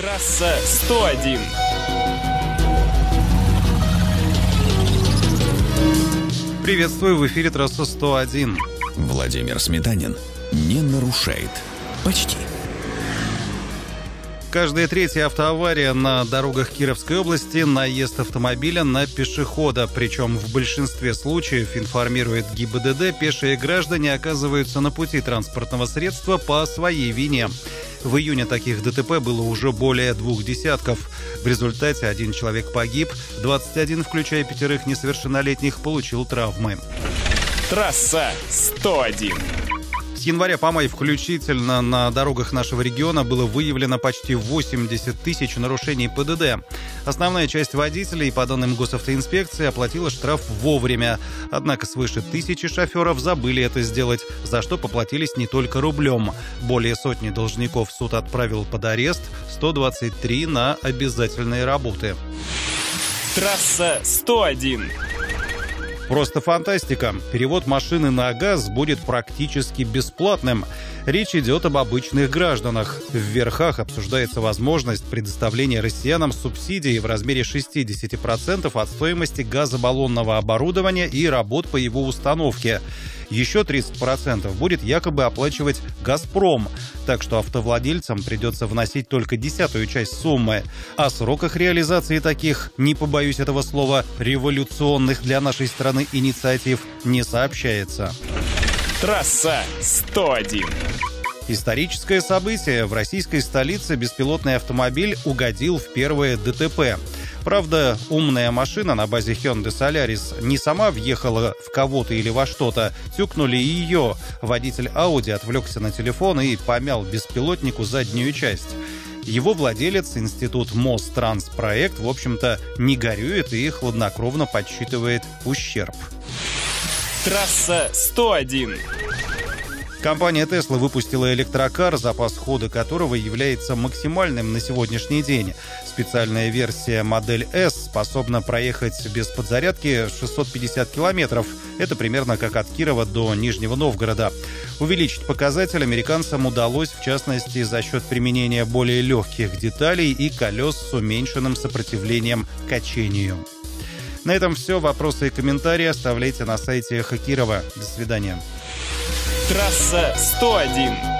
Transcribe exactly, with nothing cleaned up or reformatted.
Трасса сто один. Приветствую, в эфире трасса сто один. Владимир Сметанин не нарушает. Почти. Каждая третья автоавария на дорогах Кировской области – наезд автомобиля на пешехода. Причем в большинстве случаев, информирует ГИБДД, пешие граждане оказываются на пути транспортного средства по своей вине. В июне таких ДТП было уже более двух десятков. В результате один человек погиб, двадцать один, включая пятерых несовершеннолетних, получил травмы. Трасса сто один. С января по май включительно на дорогах нашего региона было выявлено почти восемьдесят тысяч нарушений ПДД. Основная часть водителей, по данным госавтоинспекции, оплатила штраф вовремя. Однако свыше тысячи шоферов забыли это сделать, за что поплатились не только рублем. Более сотни должников суд отправил под арест, сто двадцать три на обязательные работы. Трасса сто один. Просто фантастика. Перевод машины на газ будет практически бесплатным. Речь идет об обычных гражданах. В верхах обсуждается возможность предоставления россиянам субсидий в размере шестьдесят процентов от стоимости газобаллонного оборудования и работ по его установке. Еще тридцать процентов будет якобы оплачивать «Газпром», так что автовладельцам придется вносить только десятую часть суммы. О сроках реализации таких, не побоюсь этого слова, революционных для нашей страны инициатив не сообщается. Трасса сто один. Историческое событие. В российской столице беспилотный автомобиль угодил в первое ДТП. Правда, умная машина на базе Hyundai Solaris не сама въехала в кого-то или во что-то, тюкнули ее. Водитель Audi отвлекся на телефон и помял беспилотнику заднюю часть. Его владелец, институт Мостранспроект, в общем-то, не горюет и хладнокровно подсчитывает ущерб. Трасса сто один. Компания Tesla выпустила электрокар, запас хода которого является максимальным на сегодняшний день. Специальная версия модель S способна проехать без подзарядки шестьсот пятьдесят километров. Это примерно как от Кирова до Нижнего Новгорода. Увеличить показатель американцам удалось, в частности, за счет применения более легких деталей и колес с уменьшенным сопротивлением качению. На этом все. Вопросы и комментарии оставляйте на сайте Эхо Кирова. До свидания. Трасса сто один.